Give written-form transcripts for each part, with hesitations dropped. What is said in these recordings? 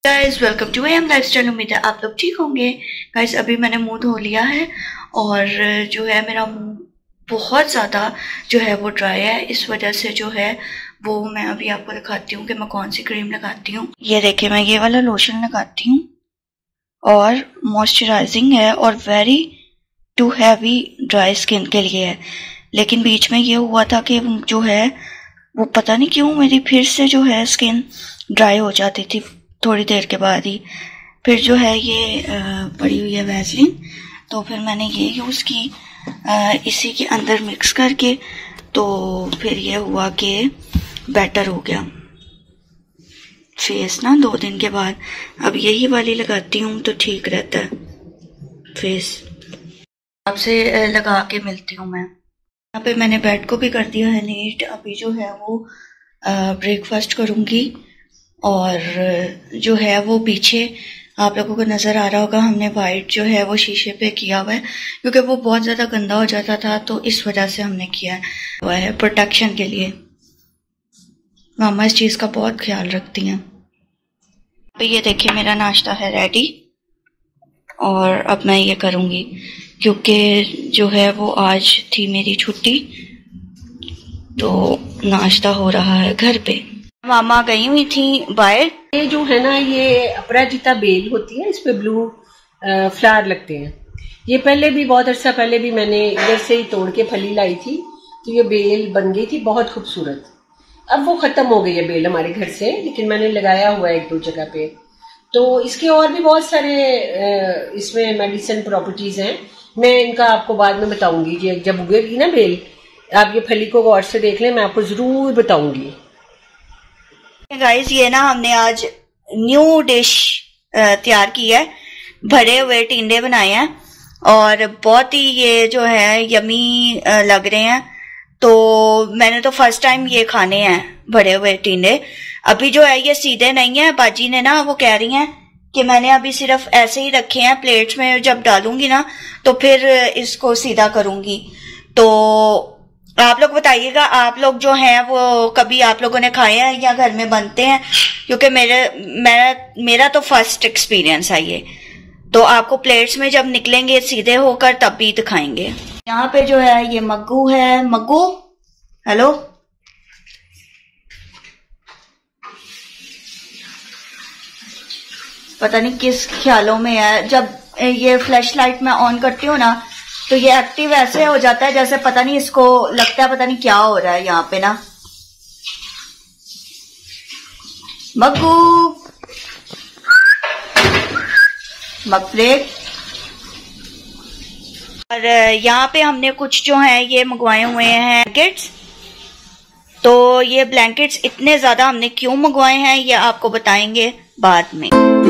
Guys welcome to M lifestyle. उम्मीद है आप लोग ठीक होंगे। गाइस अभी मैंने मुंह धो लिया है और जो है मेरा मुंह बहुत ज़्यादा जो है वो ड्राई है। इस वजह से जो है वो मैं अभी आपको दिखाती हूँ कि मैं कौन सी क्रीम लगाती हूँ। ये देखिए मैं ये वाला लोशन लगाती हूँ और मॉइस्चराइजिंग है और very to heavy dry skin के लिए है। लेकिन बीच में ये हुआ था कि जो है वो पता नहीं क्यों मेरी फिर से जो है स्किन ड्राई हो जाती थी थोड़ी देर के बाद ही। फिर जो है ये पड़ी हुई है वैसलीन, तो फिर मैंने ये यूज़ की इसी के अंदर मिक्स करके, तो फिर ये हुआ कि बेटर हो गया फेस ना 2 दिन के बाद। अब यही वाली लगाती हूँ तो ठीक रहता है फेस। आपसे लगा के मिलती हूँ मैं। यहाँ पे मैंने बेड को भी कर दिया है नीट। अभी जो है वो ब्रेकफास्ट करूँगी और जो है वो पीछे आप लोगों को नज़र आ रहा होगा हमने वाइट जो है वो शीशे पे किया हुआ है क्योंकि वो बहुत ज़्यादा गंदा हो जाता था, तो इस वजह से हमने किया हुआ है प्रोटेक्शन के लिए। मामा इस चीज़ का बहुत ख्याल रखती हैं। तो ये देखिए मेरा नाश्ता है रेडी और अब मैं ये करूँगी क्योंकि जो है वो आज थी मेरी छुट्टी, तो नाश्ता हो रहा है घर पे। मामा गई हुई थी बाहर। ये जो है ना ये अपराजिता बेल होती है, इस पे ब्लू फ्लावर लगते हैं। ये पहले भी बहुत अर्सा पहले भी मैंने इधर से ही तोड़ के फली लाई थी, तो ये बेल बन गई थी बहुत खूबसूरत। अब वो खत्म हो गई है बेल हमारे घर से, लेकिन मैंने लगाया हुआ है 1-2 जगह पे। तो इसके और भी बहुत सारे इसमें मेडिसिन प्रॉपर्टीज हैं, मैं इनका आपको बाद में बताऊंगी। जब उगेगी ना बेल, आप ये फली को गौर से देख लें, मैं आपको जरूर बताऊंगी। गाइस ये ना हमने आज न्यू डिश तैयार की है, भरे हुए टिंडे बनाए हैं और बहुत ही ये जो है यमी लग रहे हैं। तो मैंने तो फर्स्ट टाइम ये खाने हैं भरे हुए टिंडे। अभी जो है ये सीधे नहीं है, बाजी ने ना वो कह रही हैं कि मैंने अभी सिर्फ ऐसे ही रखे हैं, प्लेट्स में जब डालूंगी ना तो फिर इसको सीधा करूंगी। तो आप लोग बताइएगा, आप लोग जो हैं वो कभी आप लोगों ने खाए हैं या घर में बनते हैं, क्योंकि मेरा तो फर्स्ट एक्सपीरियंस है ये। तो आपको प्लेट्स में जब निकलेंगे सीधे होकर तब भी दिखाएंगे। यहाँ पे जो है ये मग्गू है। मग्गू हेलो, पता नहीं किस ख्यालों में है। जब ये फ्लैश लाइट मैं ऑन करती हूँ ना तो ये एक्टिव ऐसे हो जाता है जैसे पता नहीं इसको लगता है पता नहीं क्या हो रहा है यहाँ पे ना। मग्गू मगफ्लेट। और यहाँ पे हमने कुछ जो है ये मंगवाए हुए हैं ब्लैंकेट्स। तो ये ब्लैंकेट्स इतने ज्यादा हमने क्यों मंगवाए हैं ये आपको बताएंगे बाद में।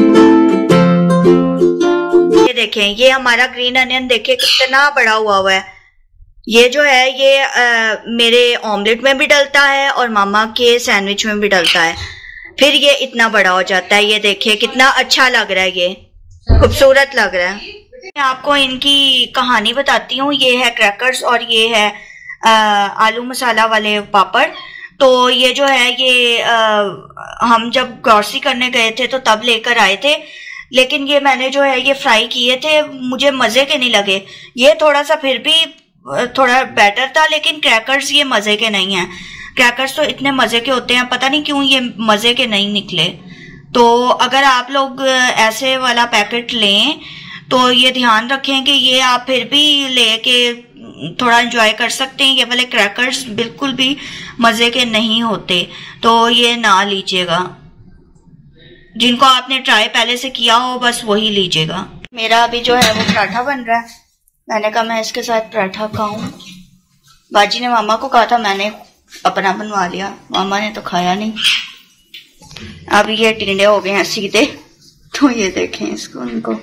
ये देखें ये हमारा ग्रीन अनियन देखें कितना बड़ा हुआ है। ये जो है ये मेरे ऑमलेट में भी डलता है और मामा के सैंडविच में भी डलता है, फिर ये इतना बड़ा हो जाता है। ये देखिए कितना अच्छा लग रहा है, ये खूबसूरत लग रहा है। मैं आपको इनकी कहानी बताती हूँ। ये है क्रैकर्स और ये है आलू मसाला वाले पापड़। तो ये जो है ये हम जब ग्रोसरी करने गए थे तो तब लेकर आए थे, लेकिन ये मैंने जो है ये फ्राई किए थे, मुझे मजे के नहीं लगे। ये थोड़ा सा फिर भी थोड़ा बेटर था, लेकिन क्रैकर्स ये मजे के नहीं हैं। क्रैकर्स तो इतने मजे के होते हैं, पता नहीं क्यों ये मजे के नहीं निकले। तो अगर आप लोग ऐसे वाला पैकेट लें तो ये ध्यान रखें कि ये आप फिर भी लेके थोड़ा एंजॉय कर सकते हैं। ये वाले क्रैकर्स बिल्कुल भी मजे के नहीं होते, तो ये ना लीजिएगा। जिनको आपने ट्राई पहले से किया हो बस वही लीजिएगा। मेरा अभी जो है वो पराठा बन रहा है। मैंने कहा मैं इसके साथ पराठा खाऊं। बाजी ने मामा को कहा था, मैंने अपना बनवा लिया, मामा ने तो खाया नहीं। अब ये टिंडे हो गए हैं सीधे, तो ये देखें इसको, उनको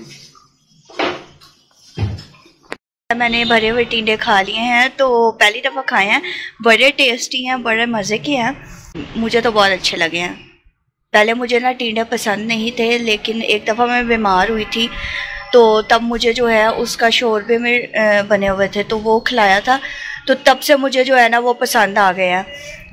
मैंने भरे हुए टिंडे खा लिए हैं। तो पहली दफा खाए हैं, बड़े टेस्टी हैं, बड़े मजे के हैं, मुझे तो बहुत अच्छे लगे हैं। पहले मुझे ना टिंडे पसंद नहीं थे, लेकिन एक दफ़ा मैं बीमार हुई थी तो तब मुझे जो है उसका शोरबे में बने हुए थे तो वो खिलाया था, तो तब से मुझे जो है ना वो पसंद आ गए हैं।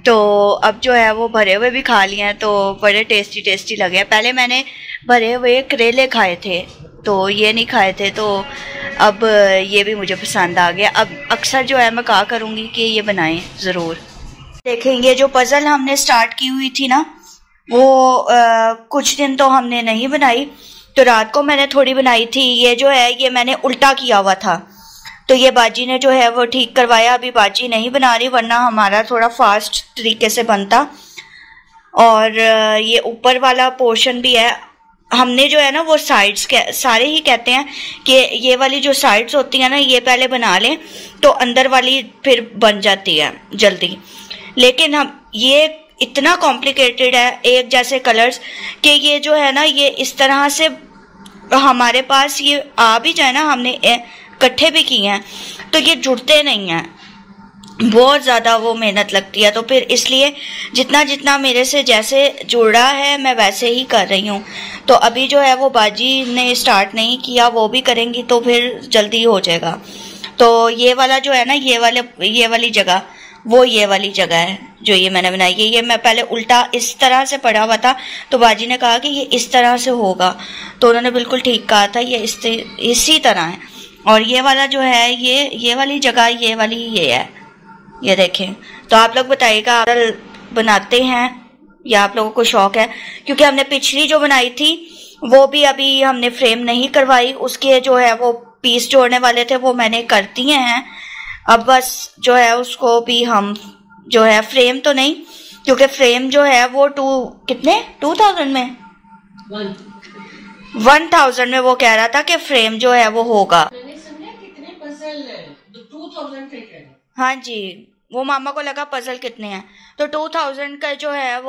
तो अब जो है वो भरे हुए भी खा लिए हैं, तो बड़े टेस्टी टेस्टी लगे हैं। पहले मैंने भरे हुए करेले खाए थे, तो ये नहीं खाए थे, तो अब ये भी मुझे पसंद आ गया। अब अक्सर जो है मैं कहा करूँगी कि ये बनाएं ज़रूर। देखें, ये जो पज़ल हमने स्टार्ट की हुई थी ना, वो कुछ दिन तो हमने नहीं बनाई, तो रात को मैंने थोड़ी बनाई थी। ये जो है ये मैंने उल्टा किया हुआ था, तो ये बाजी ने जो है वो ठीक करवाया। अभी बाजी नहीं बना रही, वरना हमारा थोड़ा फास्ट तरीके से बनता। और ये ऊपर वाला पोर्शन भी है, हमने जो है ना वो साइड्स के सारे ही कहते हैं कि ये वाली जो साइड्स होती है ना ये पहले बना लें, तो अंदर वाली फिर बन जाती है जल्दी। लेकिन हम ये इतना कॉम्प्लिकेटेड है, एक जैसे कलर्स, कि ये जो है ना ये इस तरह से हमारे पास ये आ भी जाए ना, हमने इकट्ठे भी किए हैं, तो ये जुड़ते नहीं हैं, बहुत ज़्यादा वो मेहनत लगती है। तो फिर इसलिए जितना जितना मेरे से जैसे जुड़ा है मैं वैसे ही कर रही हूँ। तो अभी जो है वो बाजी ने स्टार्ट नहीं किया, वो भी करेंगी तो फिर जल्दी हो जाएगा। तो ये वाला जो है ना ये वाली जगह, वो ये वाली जगह है जो ये मैंने बनाई है। ये मैं पहले उल्टा इस तरह से पढ़ा हुआ था, तो बाजी ने कहा कि ये इस तरह से होगा, तो उन्होंने बिल्कुल ठीक कहा था, ये इसी तरह है। और ये वाला जो है ये वाली जगह, ये वाली ये है, ये देखें। तो आप लोग बताइएगा, आप बनाते हैं या आप लोगों को शौक है? क्योंकि हमने पिछली जो बनाई थी वो भी अभी हमने फ्रेम नहीं करवाई, उसके जो है वो पीस जोड़ने वाले थे वो मैंने कर दिए हैं। अब बस जो है उसको भी हम जो है फ्रेम तो नहीं, क्योंकि फ्रेम जो है वो 2000 में 1000 में वो कह रहा था कि फ्रेम जो है वो होगा। मैंने सुना कितने पजल है, तो 2000 पे कह। हाँ जी, वो मामा को लगा पजल कितने हैं, तो 2000 का जो है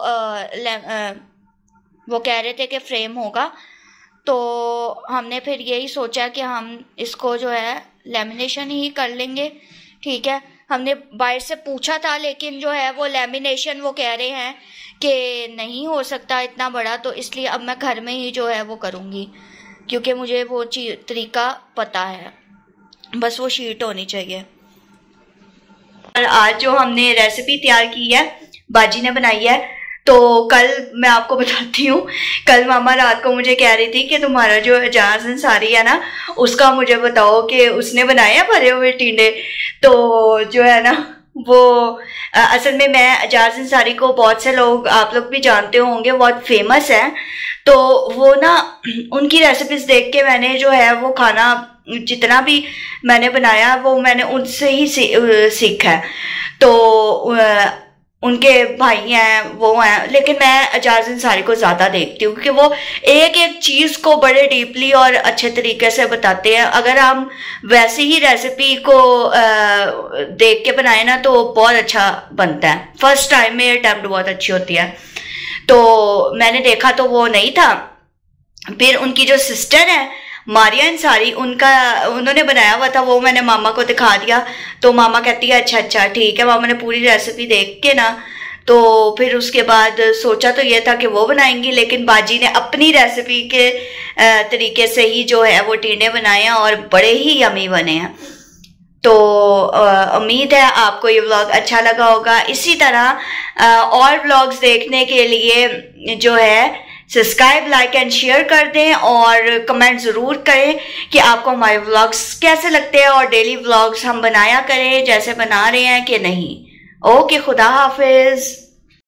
वो कह रहे थे कि फ्रेम होगा। तो हमने फिर यही सोचा कि हम इसको जो है लेमिनेशन ही कर लेंगे। ठीक है, हमने बाहर से पूछा था, लेकिन जो है वो लेमिनेशन वो कह रहे हैं कि नहीं हो सकता इतना बड़ा, तो इसलिए अब मैं घर में ही जो है वो करूँगी, क्योंकि मुझे वो तरीका पता है, बस वो शीट होनी चाहिए। और आज जो हमने रेसिपी तैयार की है बाजी ने बनाई है, तो कल मैं आपको बताती हूँ। कल मामा रात को मुझे कह रही थी कि तुम्हारा जो एजाज अंसारी है ना, उसका मुझे बताओ कि उसने बनाया भरे हुए टींडे। तो जो है ना वो असल में मैं एजाज अंसारी को बहुत से लोग, आप लोग भी जानते होंगे, बहुत फेमस है। तो वो ना उनकी रेसिपीज देख के मैंने जो है वो खाना जितना भी मैंने बनाया वो मैंने उनसे ही सीखा है। तो उनके भाई हैं, वो हैं, लेकिन मैं एजाज अंसारी को ज़्यादा देखती हूँ, क्योंकि वो एक एक चीज़ को बड़े डीपली और अच्छे तरीके से बताते हैं। अगर हम वैसी ही रेसिपी को देख के बनाए ना तो बहुत अच्छा बनता है। फर्स्ट टाइम में अटेम्प्ट बहुत अच्छी होती है। तो मैंने देखा तो वो नहीं था। फिर उनकी जो सिस्टर है मारिया अंसारी, उन्होंने बनाया हुआ था, वो मैंने मामा को दिखा दिया। तो मामा कहती है अच्छा ठीक है। मामा ने पूरी रेसिपी देख के ना, तो फिर उसके बाद सोचा तो ये था कि वो बनाएंगी, लेकिन बाजी ने अपनी रेसिपी के तरीके से ही जो है वो टींडे बनाए हैं और बड़े ही यमी बने हैं। तो उम्मीद है आपको ये व्लॉग अच्छा लगा होगा। इसी तरह और व्लॉग्स देखने के लिए जो है सब्सक्राइब, लाइक एंड शेयर कर दें, और कमेंट ज़रूर करें कि आपको हमारे व्लॉग्स कैसे लगते हैं, और डेली व्लॉग्स हम बनाया करें जैसे बना रहे हैं कि नहीं। ओके, खुदा हाफिज।